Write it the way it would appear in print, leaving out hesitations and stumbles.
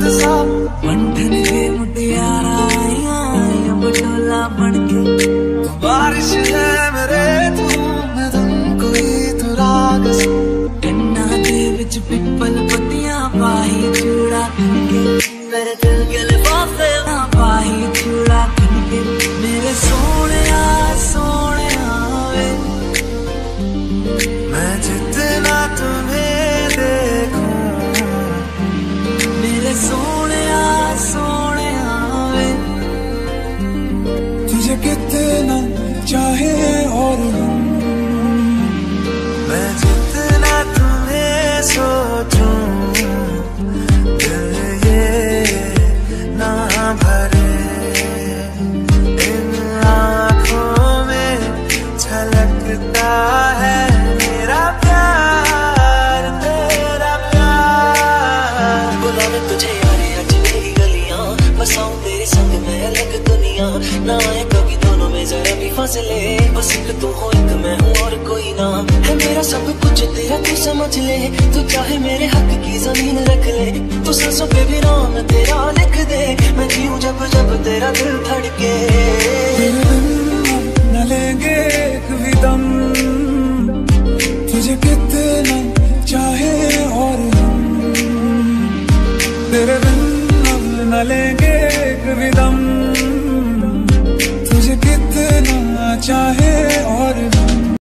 सा बंधन के मुटियारा आया बटोला बनके बारिश है मेरे मैं कोई तो राग कन्ना दे विच पिपल पत्तियां पाही चूड़ा खनके मेरे दिल के लिफाफे ना पाही चूड़ा खनके मेरे सोने वे मैं जितना तुम्हें देखूं मेरे सोने वे तुझे कितना चाहे और मैं जितना तुम्हें सोचूं दिल ये ना भरे इन आँखों में छलकता है मेरा प्यार तेरा प्यार बुलावे तुझे यारे आज मेरी गलियां बसाऊं तेरे संग मैं अलग दुनिया ना आए कभी दोनों में जरा भी फासले बस एक तू हो एक मैं हूँ और कोई ना है मेरा सब कुछ तेरा तू समझ ले तू चाहे मेरे हक की जमीन रख ले तू सांसों पे भी नाम तेरा लिख दे मैं जीऊं जब जब तेरा दिल धड़के न लेंगे एक भी दम